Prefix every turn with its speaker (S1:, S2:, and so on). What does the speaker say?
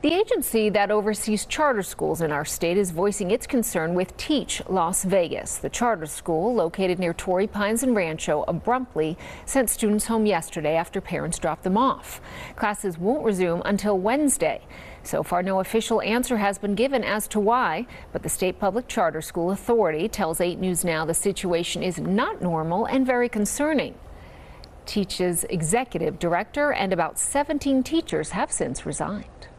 S1: The agency that oversees charter schools in our state is voicing its concern with Teach Las Vegas. The charter school, located near Torrey Pines and Rancho, abruptly sent students home yesterday after parents dropped them off. Classes won't resume until Wednesday. So far, no official answer has been given as to why, but the State Public Charter School Authority tells 8 News Now the situation is not normal and very concerning. Teach's executive director and about 17 teachers have since resigned.